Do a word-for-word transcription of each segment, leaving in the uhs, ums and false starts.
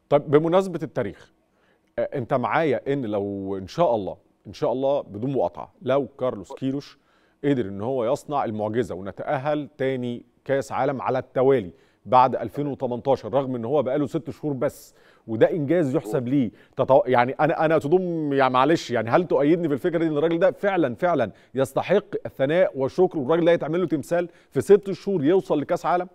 طيب بمناسبة التاريخ، آه، انت معايا ان لو ان شاء الله ان شاء الله بدون مقاطعة، لو كارلوس كيروش قدر ان هو يصنع المعجزة ونتأهل تاني كاس عالم على التوالي بعد ألفين وتمنتاشر، رغم ان هو بقاله ست شهور بس، وده انجاز يحسب ليه. تطو... يعني انا انا تضم يعني معلش، يعني هل تؤيدني بالفكره دي ان الراجل ده فعلا فعلا يستحق الثناء والشكر، والراجل ده يتعمل له تمثال في ست شهور يوصل لكاس عالم؟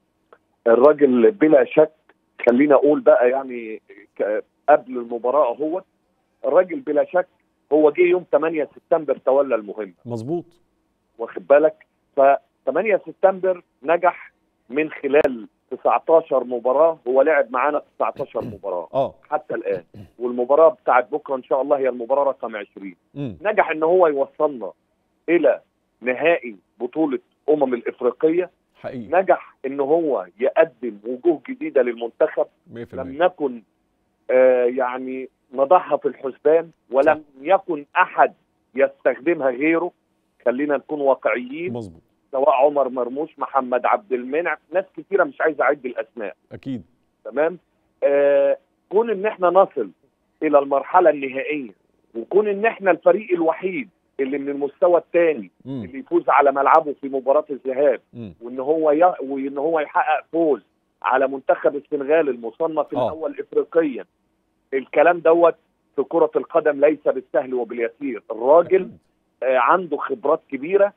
الراجل بلا شك، خلينا اقول بقى يعني قبل المباراه اهوت، الراجل بلا شك هو جه يوم ثمانية سبتمبر تولى المهمه. مظبوط. واخد بالك؟ ف ثمانية سبتمبر نجح من خلال تسعتاشر مباراه، هو لعب معانا تسعتاشر مباراه اه حتى الان، والمباراه بتاعت بكره ان شاء الله هي المباراه رقم عشرين. امم نجح ان هو يوصلنا الى نهائي بطوله امم الافريقيه. حقيقي نجح ان هو يقدم وجوه جديده للمنتخب مية في المية. لم نكن آه يعني نضعها في الحسبان، ولم صح. يكن احد يستخدمها غيره. خلينا نكون واقعيين، مظبوط. سواء عمر مرموش، محمد عبد المنعم، ناس كثيره مش عايز اعد الاسماء. اكيد. تمام. آه كون ان احنا نصل الى المرحله النهائيه، وكون ان احنا الفريق الوحيد اللي من المستوى الثاني اللي يفوز على ملعبه في مباراه الذهاب، مم. وان هو ي... وان هو يحقق فوز على منتخب السنغال المصنف آه. الاول افريقيا. الكلام دوت في كره القدم ليس بالسهل وباليسير. الراجل آه عنده خبرات كبيره،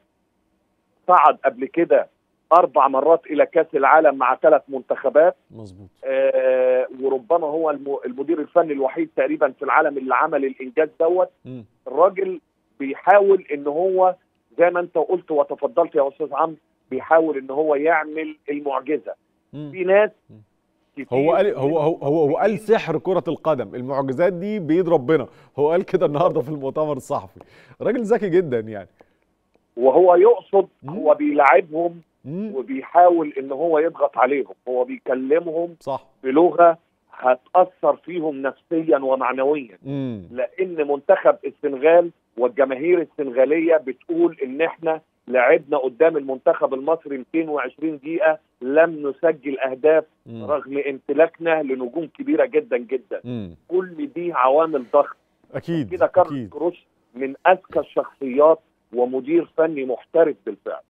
صعد قبل كده اربع مرات الى كاس العالم مع ثلاث منتخبات. مظبوط. آه وربما هو الم... المدير الفني الوحيد تقريبا في العالم اللي عمل الانجاز دوت. مم. الراجل بيحاول ان هو زي ما انت قلت وتفضلت يا استاذ عمرو، بيحاول ان هو يعمل المعجزه. مم. في ناس مم. كتير هو قال هو هو هو, هو قال مصريين- سحر كرة القدم، المعجزات دي بيد ربنا، هو قال كده النهارده في المؤتمر الصحفي. راجل ذكي جدا يعني. وهو يقصد، مم. هو بيلاعبهم مم. وبيحاول ان هو يضغط عليهم، هو بيكلمهم صح. بلغه هتاثر فيهم نفسيا ومعنويا. مم. لان منتخب السنغال والجماهير السنغاليه بتقول ان احنا لعبنا قدام المنتخب المصري مئتين وعشرين دقيقه لم نسجل اهداف، مم. رغم امتلاكنا لنجوم كبيره جدا جدا. مم. كل دي عوامل ضغط. اكيد كده كارلوس اكيد. كروش من اذكى الشخصيات ومدير فني محترف بالفعل.